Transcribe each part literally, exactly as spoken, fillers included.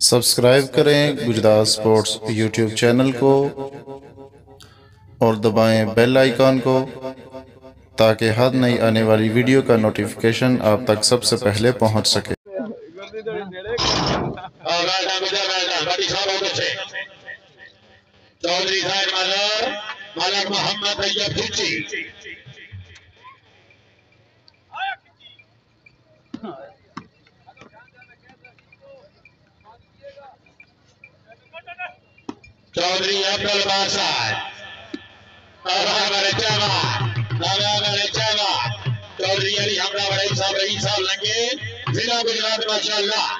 Subscribe करें Gujarat sports YouTube channel को और दबाएं बेल आइकॉन को ताकि हर नई आने वाली वीडियो का नोटिफिकेशन आप तक सबसे पहले पहुंच सके। चौधरी साहब मदर मलक मोहम्मद तैयब खिची चौधरी अब्दुल बादशाह चौधरी अली हमरा बड़े साहब रही साहब लंगे जिला गुजरात माशाअल्लाह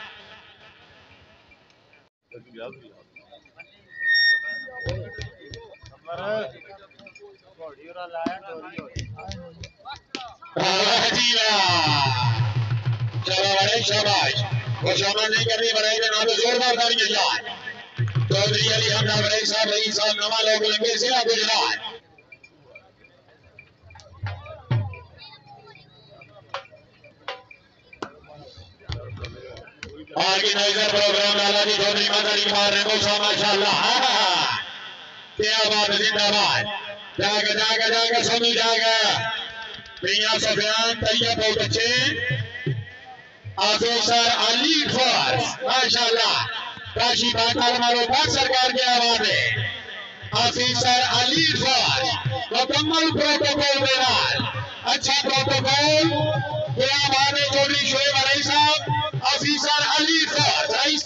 चलो बड़े शाबाश खुशामद नहीं करनी बड़े के नाम जोरदार तालियां यार चौधरी अली हमरा बड़े साहब रही साहब नवा लोग लंगे जिला गुजरात ऑर्गेनाइजर प्रोग्राम लाला जी चौधरी मादारी मार रहे को माशाअल्लाह क्या बात जिंदाबाद जागा जागा जागा सोनू जागा मियां सुफियान तैयब बहुत अच्छे ऑफिसर अली फर्स माशाअल्लाह काशी बाताल मारो पाक सरकार के आवाज है ऑफिसर अली फर्स मुकम्मल प्रोटोकॉल देना अच्छा प्रोटोकॉल क्या आवाज है चौधरी शोएब अली साहब ऑफिसर अली फर्स रईस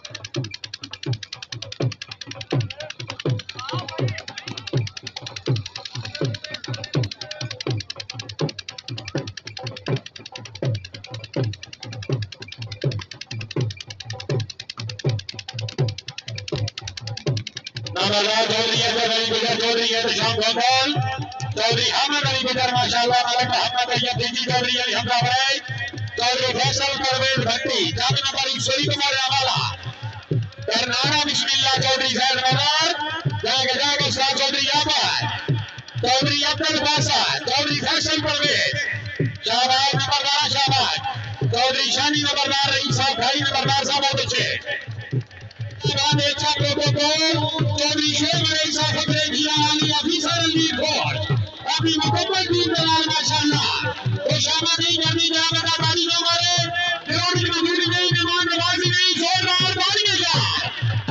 चौधरी चौधरी है तो शाम गोपाल चौधरी अहमद अली गुजर माशाअल्लाह मलक मोहम्मद तैयब खिची चौधरी अली हमरा बड़े चौधरी फैसल परवेज भट्टी जाग नंबर ईश्वरी कुमार आवाला करनाड़ा बिस्मिल्लाह चौधरी साहब नगर जाग जाग उस्ताद चौधरी आबाद चौधरी अब्दुल बादशाह चौधरी फैसल परवेज शाबाश नंबरदार शाबाश चौधरी शानी नंबरदार रईस साहब भाई नंबरदार साहब बहुत अच्छे अच्छा प्रोटोकॉल चौधरी शोएब अली साहब फकरे जिला वाली ऑफिसर अली फौज अपनी मुकम्मल टीम के साथ माशाअल्लाह खुशामद नहीं करनी जहां बता ताली न मारे खिलाड़ी की मंजूरी नहीं मेहमान नवाजी नहीं जोरदार तालियां यार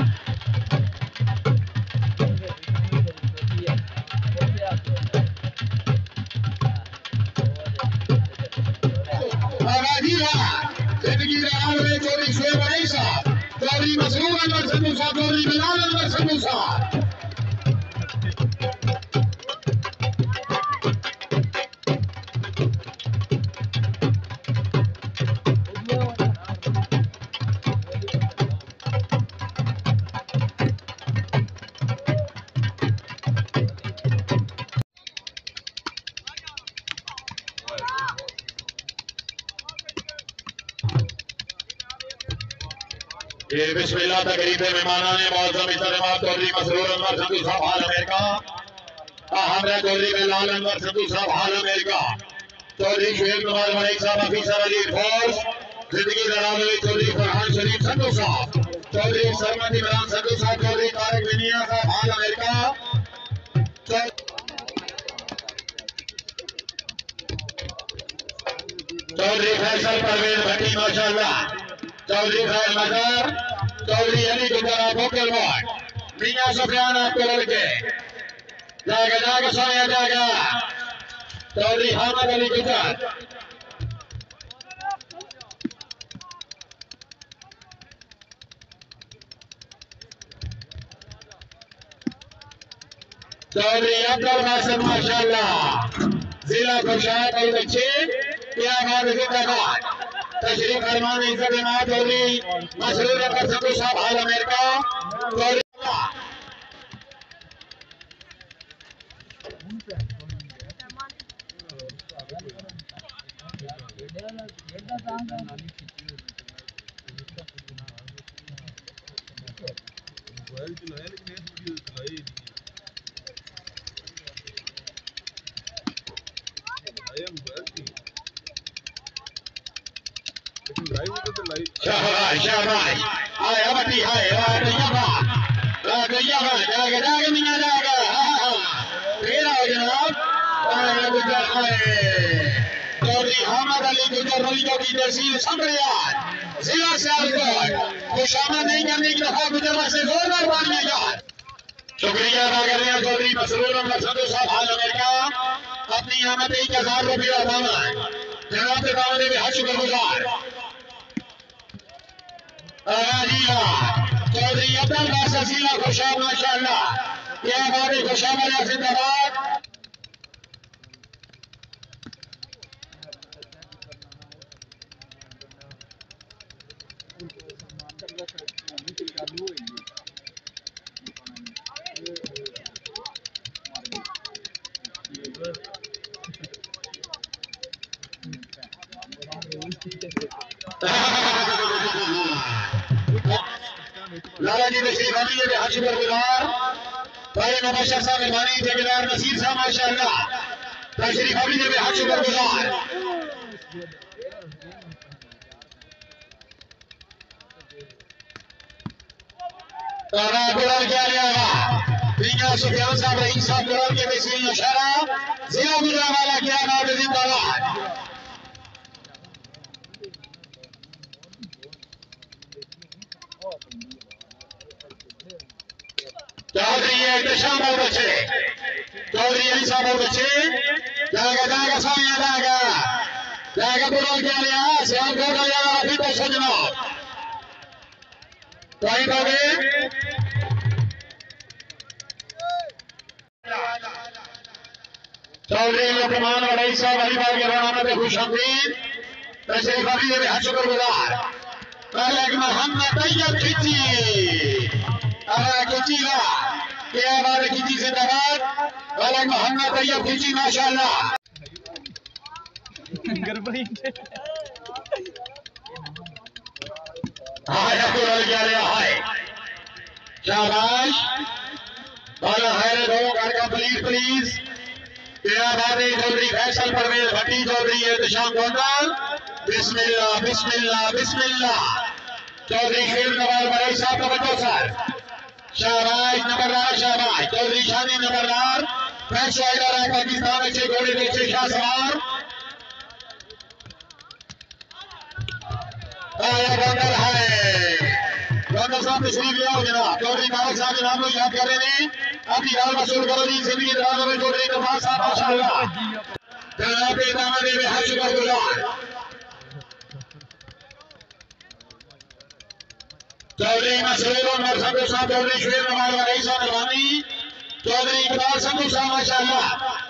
आवाजी रहा जिंदगी रहा है चौधरी शोएब अली साहब चौधरी मसरूर अनवर संधू साहब चौधरी बिलाल अनवर संधू साहब ये बिस्मिल्लाह तकरीब मेहमानान मौजूद इस्तेमाल चौधरी मसरूर अनवर संधू साहब हाल अमेरिका हमरा चौधरी बिलाल अनवर संधू साहब हाल अमेरिका चौधरी शोएब नवाज मलिक साहब ऑफिसर अली फौज जिंदगी दराज चौधरी फरहान शरीफ संधू साहब चौधरी सरमद इमरान संधू साहब चौधरी तारिक विनिया साहब हाल अमेरिका चौधरी फैसल परवेज भट्टी माशाअल्लाह चौधरी साहब मदर चौधरी अली गुजरा भोकल वार्ड मियां सुफियान आपको लड़के जागा जागा सोया जागा चौधरी अहमद अली गुजर चौधरी अब्दुल बादशाह माशाअल्लाह जिला खुशाब बहुत अच्छे क्या बात जिंदाबाद तशरीफ फरमान इज्जत इमाम चौधरी मसरूर अनवर संधू साहब हाल अमेरिका चौधरी drive शाबाश शाबाश हाय अबटी हाय गैया गैया जाएगा जाएगा मियां जाएगा फिर आओ जनाब गुजर चौधरी हामिद अली गुजर अली की तहसील समरियात जिला सियालकोट खुशामद नहीं करने की दफा गुजर से जोरदार बानियां यार शुक्रिया अदा कर रहे हैं चौधरी मसरूर अहमद संधू साहब हाल अमेरिका अपनी आमद एक हजार रुपया दावा जनाब के दावने में हज शुक्रगुजार चौधरी अब्दुल बासा जिला खुशाब माशाअल्लाह क्या बात है खुशाब जिंदाबाद लाला जी तशरीफ आइए है हाजी बरगुजार भाई मुबशर साहब मेहमानी ठेकेदार नसीर साहब माशाअल्लाह तशरीफ आइए है हाजी बरगुजार तारा गुलाल क्या लिया प्रिया सुफियान साहब रहीम साहब गुलाल के तहसील नौशहरा जिला गुजरांवाला क्या नाम जिंदाबाद चौधरी एहतशाम बहुत अच्छे चौधरी अली साहब बहुत अच्छे जाएगा जाएगा सामने जाएगा जाएगा बुलाल क्या लिया सियालकोट आ जाएगा फिर तो सजना पॉइंट हो गए चौधरी लुकमान वड़ई साहब अलीबाग के रहमान खुश हमदीन तशरीफ आइए है शुक्रगुजार मलिक मोहम्मद तैयब खिची अरे खिची ला क्या बात है खिची जिंदाबाद मलिक मोहम्मद तैयब खिची माशाअल्लाह हाय अब्दुल क्या लिया हाय शाबाश बाला है दो घर का प्लीज प्लीज क्या बात है चौधरी फैसल परवेज भट्टी चौधरी एहतशाम गोंडल बिस्मिल्लाह बिस्मिल्लाह बिस्मिल्लाह चौधरी शेर नवाज बड़ई साहब का बच्चों सर शाबाश नंबरदार शाबाश चौधरी शानी नंबरदार फैसला इदारा पाकिस्तान अच्छे घोड़े अच्छे शाह सवार गोंडल है गोंडल साहब तशरीफ ले आओ जनाब चौधरी मालिक साहब के नाम को याद कर रहे हैं अपनी राल वसूल करो जी जिंदगी दराज में चौधरी नवाज साहब माशाअल्लाह जनाब के दामन में हज शुक्रगुजार चौधरी मसरूर उमर संधू साहब चौधरी शेर नवाज वड़ई साहब मेहरबानी चौधरी इकबाल संधू साहब माशाअल्लाह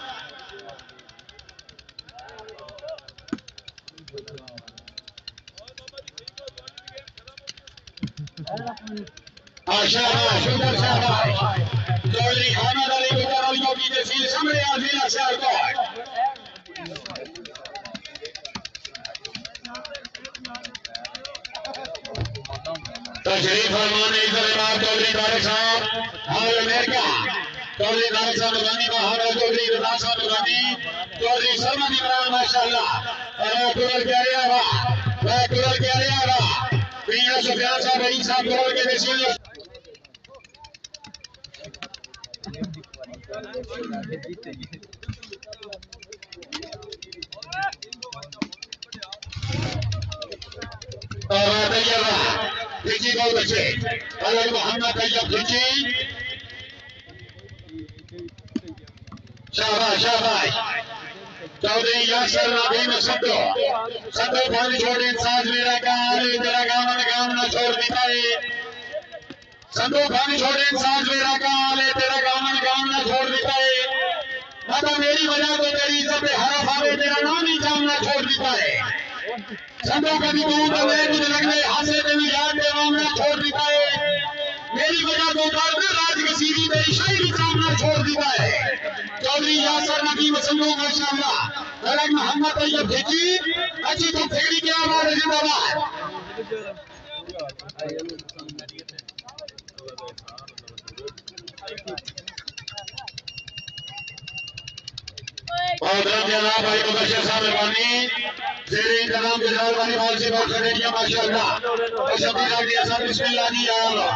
शाबाश उधर शाबाश चौधरी हामिद अली गुजर अली की तहसील समरियात जिला सियालकोट तशरीफ फरमाने इधर इमाम चौधरी तारिक साहब हाल अमेरिका चौधरी तारिक साहब मेहरबानी बहादुर चौधरी रजा साहब मेहरबानी चौधरी सरमद इमरान माशाअल्लाह अरे कुरल क्या लिया वाह वाह कुरल क्या लिया वाह प्रिया सुफियान साहब रहीम साहब कुरल के तहसील खिची बहुत अच्छे अलग मोहम्मद तैयब खिची शाबाश शाबाश चौधरी यासर नबीन संतो संतो पानी छोड़े साज मेरा काल तेरा काम न काम न छोड़ देता है संतो पानी छोड़े साज मेरा काल तेरा काम न काम न छोड़ देता है मतलब मेरी वजह तो तेरी इज्जत पे हरफ आवे तेरा नाम ही काम न छोड़ देता है संतो कभी कहूँ तो मैं मुझे लगने हासे पे भी याद पे नाम न छोड़ देता है मेरी वजह तो दर्द राज की सीधी मेरी शायरी काम न छोड़ देता है चौधरी यासर नबी वसल्लम माशाअल्लाह अलग मोहम्मद तैयब खिची अच्छी तो फेरी के आवाज जिंदाबाद और जनाब भाई मुबशर साहब मेहरबानी तेरे इंतजाम गुजरात वाली बॉल से बहुत खड़े किया माशाल्लाह। और शब्बीर आगे ऐसा बिस्मिल्लाह जी या अल्लाह।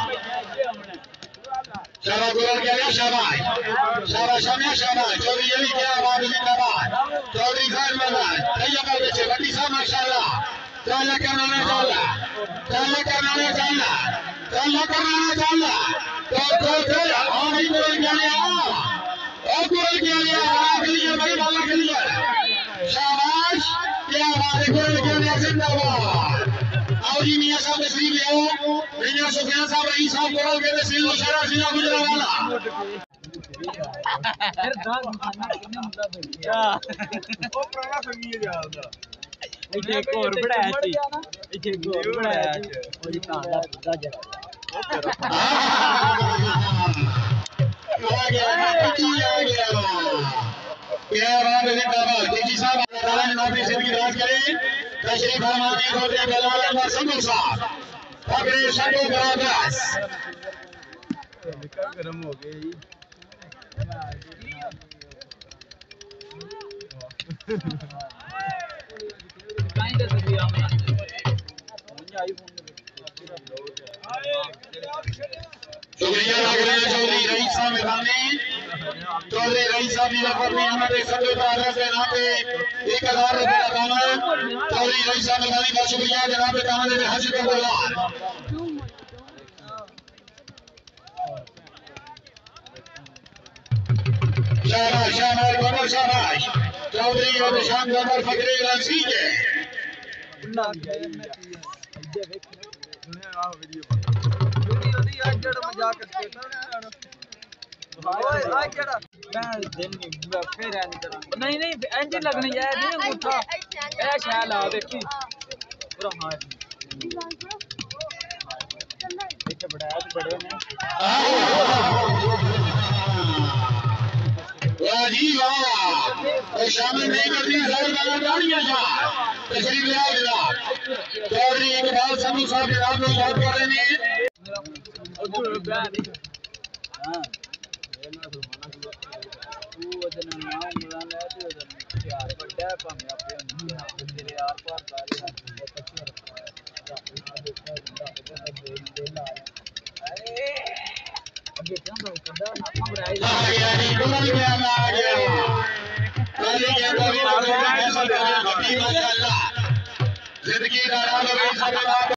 शाबाश गोल किया गया शाबाश शाबाश शाबाश शाबाश चौधरी अली क्या आवाज जिंदाबाद चौधरी खान वाला तैयार कर बच्चे बड़ी सा माशाल्लाह। चल करना चला चल करना चला चल करना चला तो तो तो हां भाई गोल किया गया और गोल किया गया बड़ा खेलिए भाई बाला खेलिए शाबाश क्या बात है गोल किया गया जिंदाबाद। आओ जी मियां साहब तशरीफ ले आओ मियां सुफियान साहब रईस साहब गोल के तहसील मुशर्रफ जिला गुजरांवाला फिर दाग खाना कितना मतलब है वो पुराना संगीत याद आ इथे एक और बढ़ाया थी इथे एक और बढ़ाया और ये कहां दा दा जरा आ गया जी आ गया क्या बात है जिंदाबाद जी साहब अल्लाह ताला जनाब की जिंदगी दराज करे तशरीफ फरमाने को दे बिलाल अहमद संगू साहब फकरे शको बरादर्स गरम हो गई काई दे दिया मुझे आईफोन शुक्रिया लागरे चौधरी रईस साहब मेहरबानी चौधरी रईस साहब जी लफर में हमारे संजय तारा से नाम पे एक हजार रुपए का दाना चौधरी रईस साहब मेहरबानी बहुत शुक्रिया जनाब ताना दे हाजिर कर बोला शाबाश शाबाश कमर शाबाश चौधरी और निशान कमर फकरे रांची के वीडियो दी आज जड़ मजाक करते ना ओए आज जड़ा मैं दिन नहीं फिर नहीं नहीं इंजन लगने जाए नहीं अंगूठा ए ख्याल आ देखी पूरा हां देख बड़ा बड़े ने वाह जी वाह तो शामिल नहीं कर दिया सर का गाड़ियां जा तशरीफ ले आओ जनाब चौधरी इकबाल संधू साहब जनाब लोग बात कर रहे हैं उधर बैठ हां ये ना सुमाना तू वजन ना मिला ले तू वजन यार बड़ा कम है अपने तेरे यार पार सारे अच्छे रखा है देखा देखा अरे अबे क्या तो कदा ना खबर आई आ गया जी गोल गया आ गया गोल गया गोल गया माशाल्लाह जिंदगी का राज और